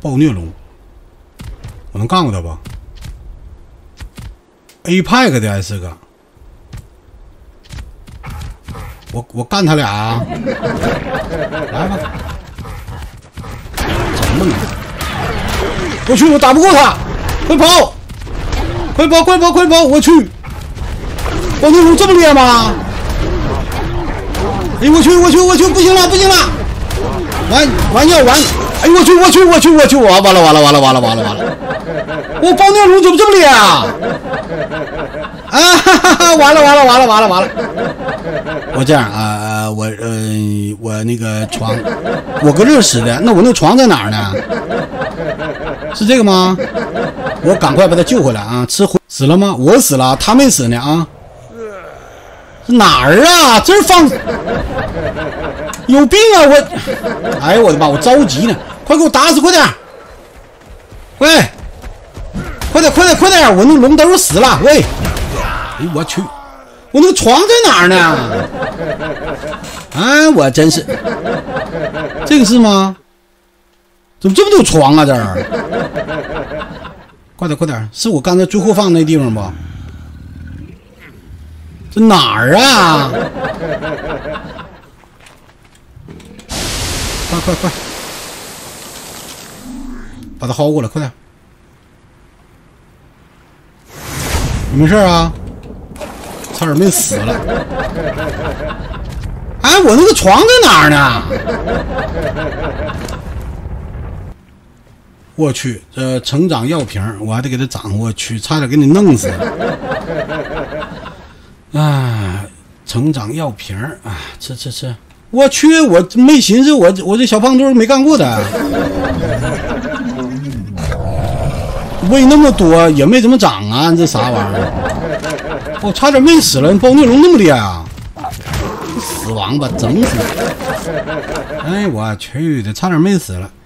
暴虐龙，我能干过他吧 ？APEC 的还是个，我干他俩啊！来吧，怎么呢？我去，我打不过他，快跑！快跑！快跑！快跑！我去！暴虐龙这么厉害吗？哎，我去！不行了，不行了！完要完！哎，我去！完了！我暴虐龙怎么这么厉害啊？啊哈哈！完了！我这样啊，我那个床，我搁这死的，那我那个床在哪儿呢？是这个吗？我赶快把他救回来啊！死了吗？我死了，他没死呢啊！是哪儿啊？这儿放有病啊！哎呦我的妈！我着急呢，快给我打死，快点！快点！我那龙都死了！喂！哎，我去！我那个床在哪儿呢？啊，我真是，这个是吗？怎么这么多床啊？这儿，快点！是我刚才最后放那地方不？这哪儿啊？快！把他薅过来，快点！你没事啊？差点没死了！哎，我那个床在哪儿呢？我去，这成长药瓶我还得给他长，我去，差点给你弄死！啊，成长药瓶啊，这，我去，我没寻思，我这小胖墩没干过的，喂那么多也没怎么长啊，这啥玩意儿？我差点没死了，暴虐龙那么厉害啊！死亡吧，整死！哎，我去的，差点没死了。